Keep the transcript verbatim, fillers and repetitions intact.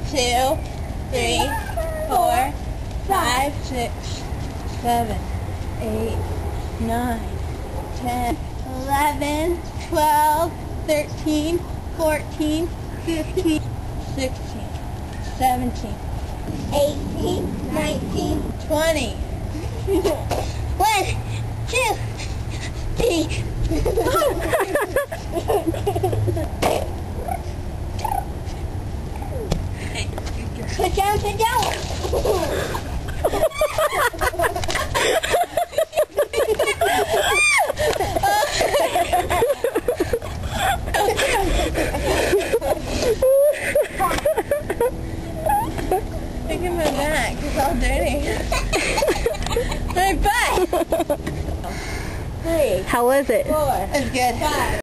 two, three, four, five, six, seven, eight, nine, ten, eleven, twelve, thirteen, fourteen, fifteen, sixteen, seventeen, eighteen, nineteen, twenty. One, two, three. Sit down, sit down. Look at my back, it's all dirty. My butt! Three. How was it? Four. It's good. Five.